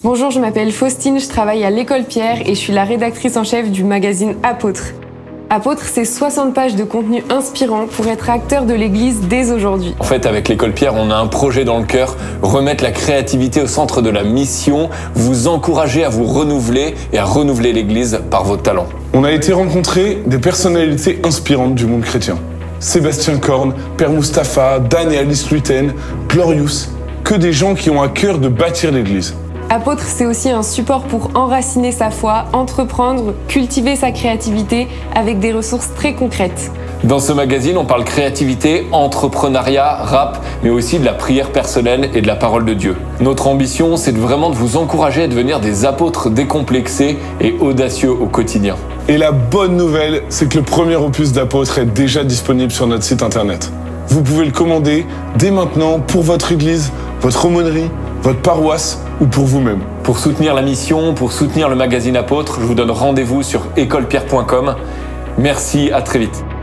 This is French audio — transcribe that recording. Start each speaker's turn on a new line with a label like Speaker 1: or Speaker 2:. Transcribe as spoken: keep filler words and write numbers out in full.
Speaker 1: Bonjour, je m'appelle Faustine, je travaille à l'École Pierre et je suis la rédactrice en chef du magazine Apôtre. Apôtre, c'est soixante pages de contenu inspirant pour être acteur de l'Église dès aujourd'hui.
Speaker 2: En fait, avec l'École Pierre, on a un projet dans le cœur, remettre la créativité au centre de la mission, vous encourager à vous renouveler et à renouveler l'Église par vos talents.
Speaker 3: On a été rencontrer des personnalités inspirantes du monde chrétien. Sébastien Korn, Père Mustapha, Dan et Alice Luten, Glorious, que des gens qui ont à cœur de bâtir l'Église.
Speaker 1: Apôtre, c'est aussi un support pour enraciner sa foi, entreprendre, cultiver sa créativité avec des ressources très concrètes.
Speaker 2: Dans ce magazine, on parle créativité, entrepreneuriat, rap, mais aussi de la prière personnelle et de la parole de Dieu. Notre ambition, c'est vraiment de vous encourager à devenir des apôtres décomplexés et audacieux au quotidien.
Speaker 3: Et la bonne nouvelle, c'est que le premier opus d'Apôtre est déjà disponible sur notre site internet. Vous pouvez le commander dès maintenant pour votre église, votre aumônerie, votre paroisse ou pour vous-même.
Speaker 2: Pour soutenir la mission, pour soutenir le magazine Apôtre, je vous donne rendez-vous sur école pierre point com. Merci, à très vite.